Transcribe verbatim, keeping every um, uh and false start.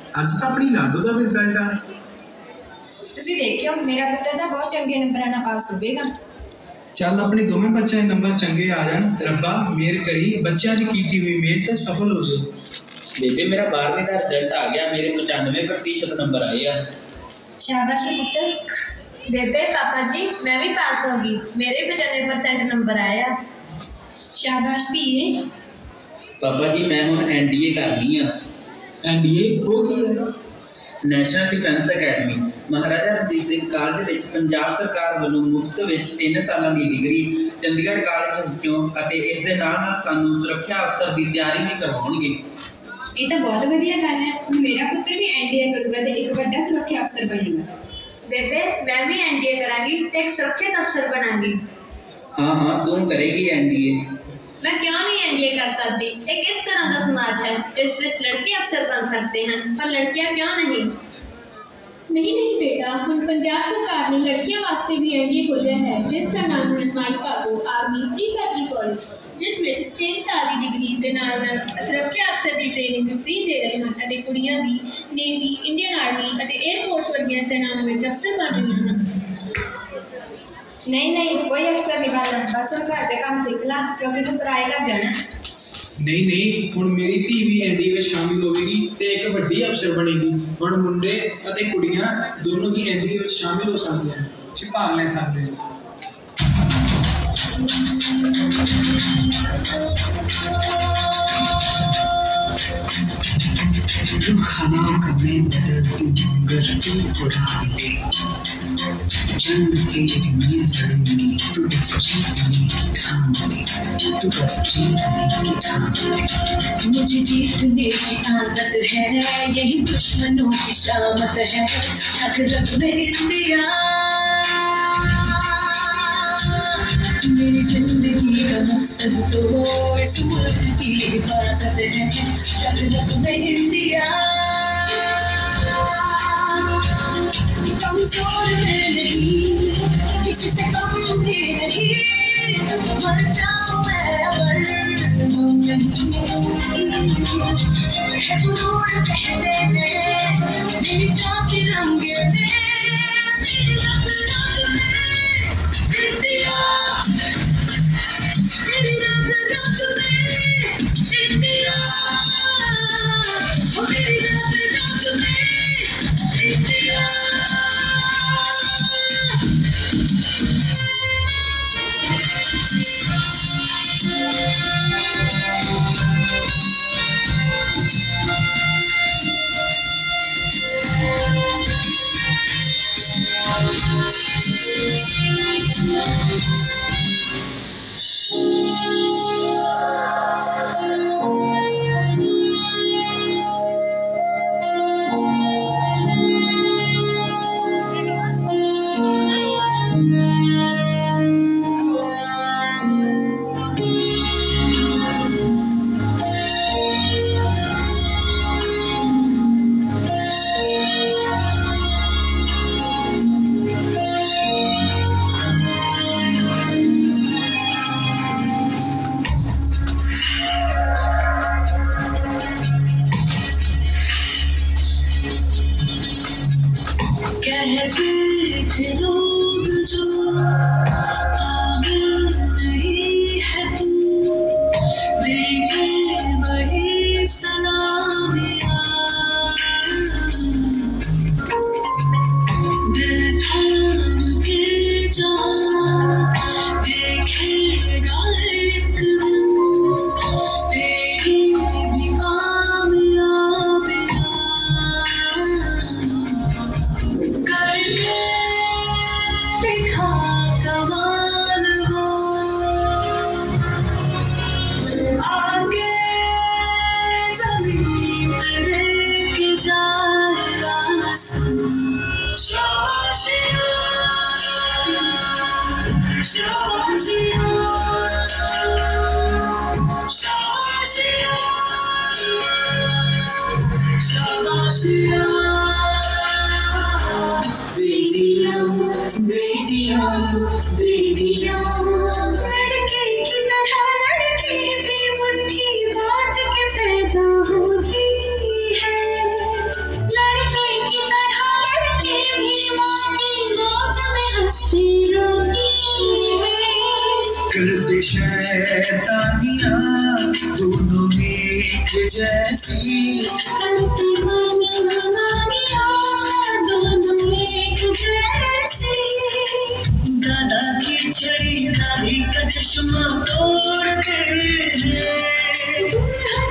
ਅੱਜ ਤਾਂ ਆਪਣੀ ਲਾਡੋ ਦਾ ਰਿਜ਼ਲਟ ਆ। ਤੁਸੀਂ ਦੇਖਿਓ ਮੇਰਾ ਪੁੱਤਰ ਤਾਂ ਬਹੁਤ ਚੰਗੇ ਨੰਬਰਾਂ ਨਾਲ ਪਾਸ ਹੋਵੇਗਾ। ਚੱਲ ਆਪਣੇ ਦੋਵੇਂ ਬੱਚਿਆਂ ਦੇ ਨੰਬਰ ਚੰਗੇ ਆ ਜਾਣ, ਰੱਬਾ ਮਿਹਰ ਕਰੀ ਬੱਚਿਆਂ 'ਚ ਕੀਤੀ ਹੋਈ ਮਿਹਨਤ ਸਫਲ ਹੋ ਜਾਏ। ਬੇਬੇ ਮੇਰਾ ਬਾਰ੍ਹਵੀਂ ਦਾ ਰਿਜ਼ਲਟ ਆ ਗਿਆ, ਮੇਰੇ ਪਚਾਨਵੇਂ ਪ੍ਰਤੀਸ਼ਤ ਨੰਬਰ ਆਏ ਆ। शाबाश पुत्र। बेबे पापा जी मैं भी पास होगी, मेरे पचानवे परसेंट नंबर आया। शाबाश धीए। पापा जी मैं हुण एन डी ए करनी आ। एन डी ए वो की है? National defence academy Maharaja Ranjit Singh college विच पंजाब सरकार वालों मुफ्त विच तीन सालों की डिग्री चंडीगढ़ कालेज विचों अते इस दे नाल नाल सानूं सुरक्षा अफसर की तैयारी भी करवाउणगे। ये तो बहुत वधिया गल है। मेरा पुत्र भी एन डी ए करूगा तो एक बड़ा सुरक्षा अफसर बनेगा। बेबे मैं भी एन डी ए करांगी तो एक सुरक्षित अफसर बनांगी। हाँ हाँ तू करेगी एन डी ए। मैं क्यों नहीं एन डी ए कर सकती? एक इस तरह का समाज है जिस विच लड़के अफसर बन सकते हैं पर लड़कियां क्यों नहीं? नहीं नहीं बेटा, हम पंजाब सरकार ने लड़कियों वास्ते भी एन डी ए खोलिया है जिसका नाम है माई भागो आर्मी प्री पैडी कॉलेज, जिस विच तीन साल की डिग्री के नाल नाल सुरक्षा अफसर की ट्रेनिंग भी फ्री दे रहे हैं अते कुड़ियां भी नेवी, इंडियन आर्मी अते एयरफोर्स वर्गियां सेनावां विच अफसर बन रही हैं। नहीं नहीं कोई अफसर नहीं बनना, बस तुम घर के काम सीख ला क्योंकि तू पराए घर जाना। नहीं नहीं हुण मेरी धी भी एन डी ए में शामिल होगी तो एक वड्डी अफसर बनेगी। हुण मुंडे अते कुड़ियां दोनों ही एन डी ए में शामिल हो सकते हैं ते भाग ले सकते हैं। हवाओं का मैं बदल दूं अगर तू उड़ा ले, जंग तेरी मैं लड़ूंगी तू बस जीतने की ठान ले, तू बस जीतने की ठान ले। मुझे जीतने की आदत है, यही दुश्मनों की शामत है। हक रब मेरी इंडिया, मेरी जिंदगी का मकसद तो इस मुल्क की हिफाजत है। हक रब मेरी इंडिया, कमजोर मैं नहीं, किसी से कम भी नहीं, मर जाऊं मैं अगर हम नहीं। है गुरूर कह देने मेरी जान के रंगे में, मेरी रग रग में इंडिया, मेरी रग रग में इंडिया, मेरी रग रग में इंडिया। मुट्ठी बांध के पैदा होती है। करते शैतानियाँ दोनों एक जैसी। करते मनमानियाँ दोनों एक जैसी। दादा की छड़ी दादी का चश्मा तोड़ते हैं। दुल्हन